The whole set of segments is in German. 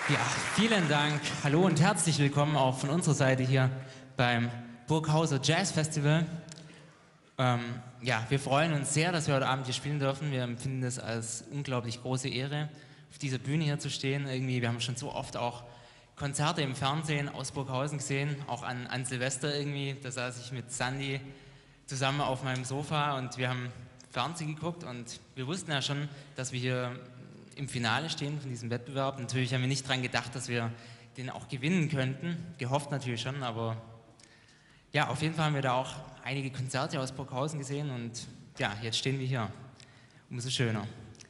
Ja, vielen Dank. Hallo und herzlich willkommen auch von unserer Seite hier beim Burghauser Jazz Festival. Ja, wir freuen uns sehr, dass wir heute Abend hier spielen dürfen. Wir empfinden es als unglaublich große Ehre, auf dieser Bühne hier zu stehen. Irgendwie, wir haben schon so oft auch Konzerte im Fernsehen aus Burghausen gesehen, auch an Silvester irgendwie. Da saß ich mit Sandy zusammen auf meinem Sofa und wir haben Fernsehen geguckt und wir wussten ja schon, dass wir hier im Finale stehen von diesem Wettbewerb. Natürlich haben wir nicht daran gedacht, dass wir den auch gewinnen könnten. Gehofft natürlich schon, aber ja, auf jeden Fall haben wir da auch einige Konzerte aus Burghausen gesehen und ja, jetzt stehen wir hier. Umso schöner.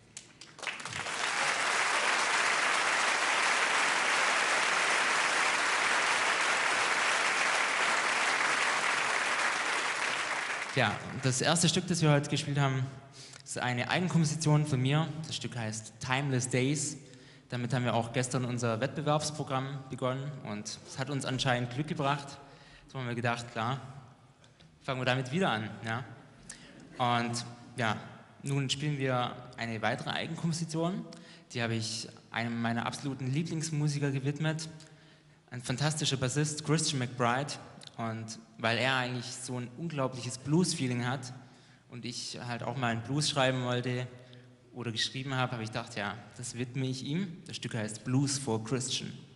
Ja, das erste Stück, das wir heute gespielt haben, ist eine Eigenkomposition von mir. Das Stück heißt Timeless Days. Damit haben wir auch gestern unser Wettbewerbsprogramm begonnen und es hat uns anscheinend Glück gebracht. Jetzt haben wir gedacht, klar, fangen wir damit wieder an. Ja? Und ja, nun spielen wir eine weitere Eigenkomposition. Die habe ich einem meiner absoluten Lieblingsmusiker gewidmet. Ein fantastischer Bassist, Christian McBride. Und weil er eigentlich so ein unglaubliches Blues-Feeling hat und ich halt auch mal einen Blues schreiben wollte oder geschrieben habe, habe ich gedacht, ja, das widme ich ihm. Das Stück heißt Blues for Christian.